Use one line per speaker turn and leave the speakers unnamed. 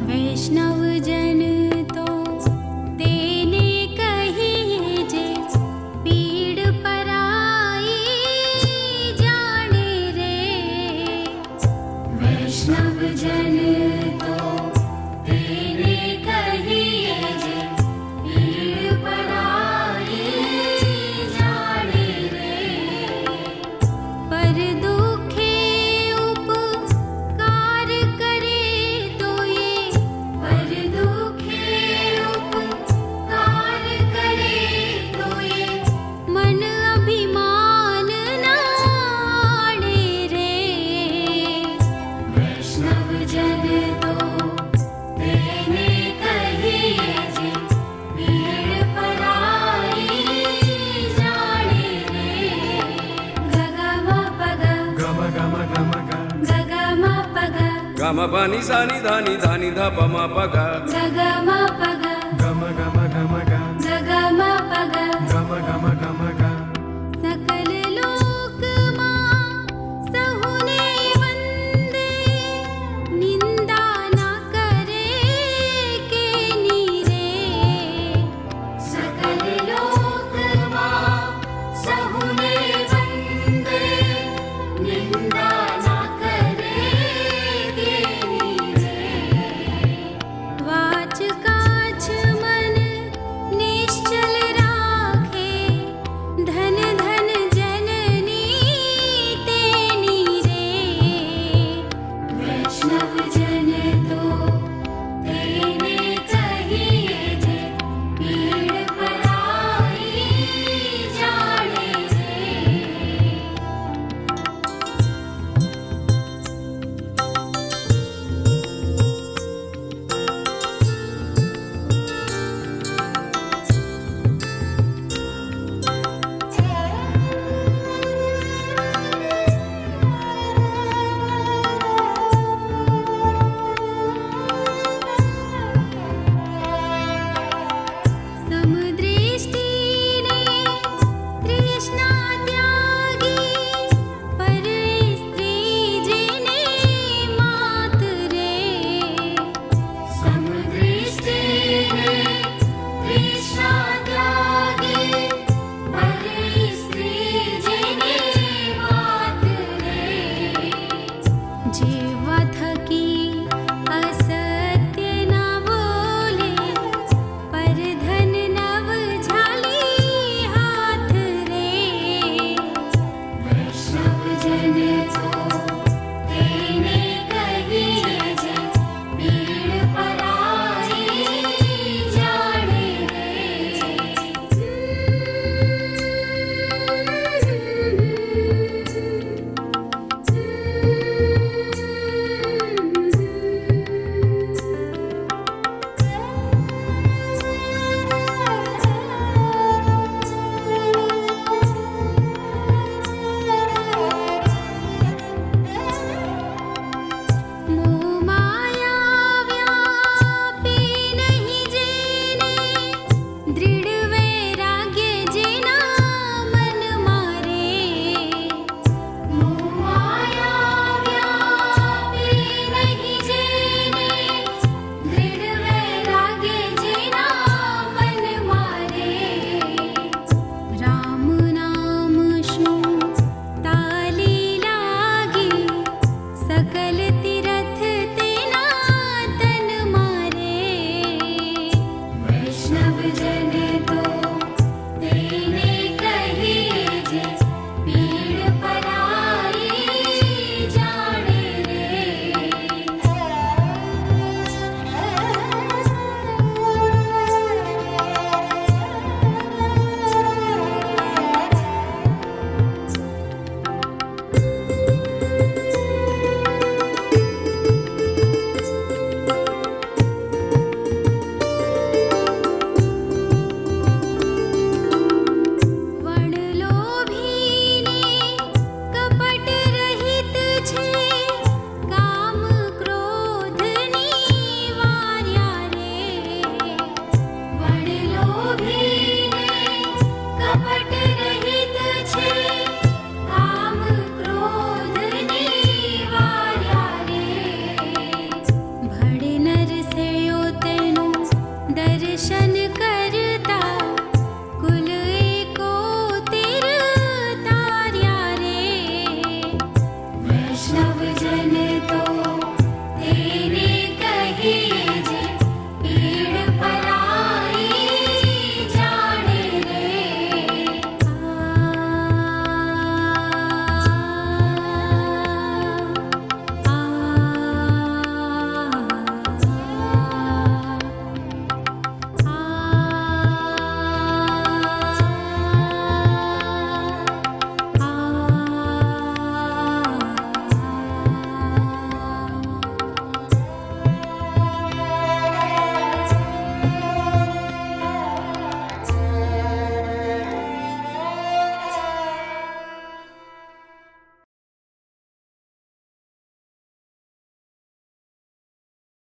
वैष्णव जन तो तेने कही जे पीड़ पराई जाने रे। वैष्णव जन तो तेने कही जे पीड़ पराई जाने रे। पर दुखे उपकार करे तो ये, पर दुखे उपकार करे तो ये, मन अभिमान ना आड़े रे। वैष्णव जन तो तेने कही जे पीड़ पराई जाने रे। गगा मा पगा
गम गम गम ग
गगा मा पगा
गम पानी सानी धानी धानी धा प मा प गा
गगा मा पगा
गम गम